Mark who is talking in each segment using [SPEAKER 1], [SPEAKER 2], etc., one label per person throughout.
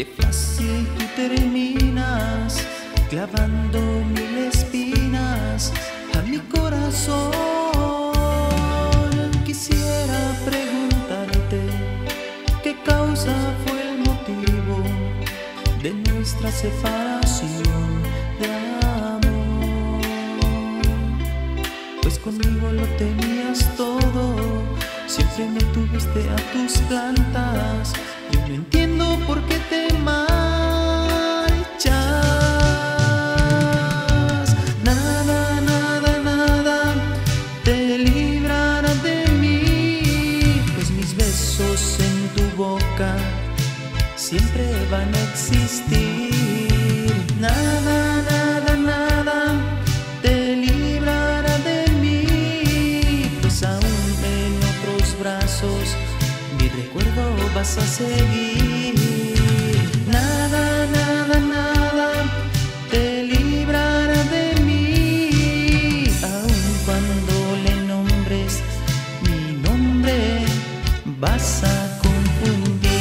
[SPEAKER 1] Qué fácil tú terminas clavando mil espinas a mi corazón. Quisiera preguntarte qué causa fue el motivo de nuestra separación de amor. Pues conmigo lo tenías todo, siempre me tuviste a tus plantas. Yo no entiendo por qué te marchas. Nada, nada, nada te librará de mí, pues mis besos en tu boca siempre van a existir. Nada, nada, nada te librará de mí, pues aún en otros brazos mi recuerdo vas a seguir. Nada, nada, nada te librará de mí, aun cuando le nombres mi nombre vas a confundir.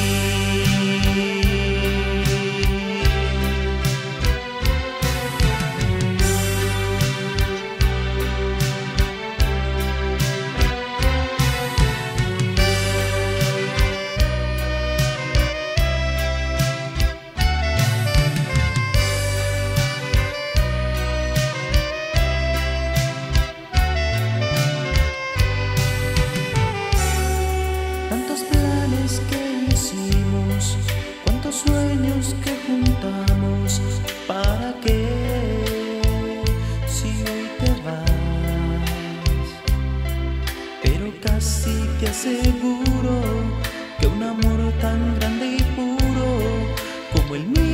[SPEAKER 1] Sueños que juntamos, ¿para qué si hoy te vas? Pero casi te aseguro que un amor tan grande y puro como el mío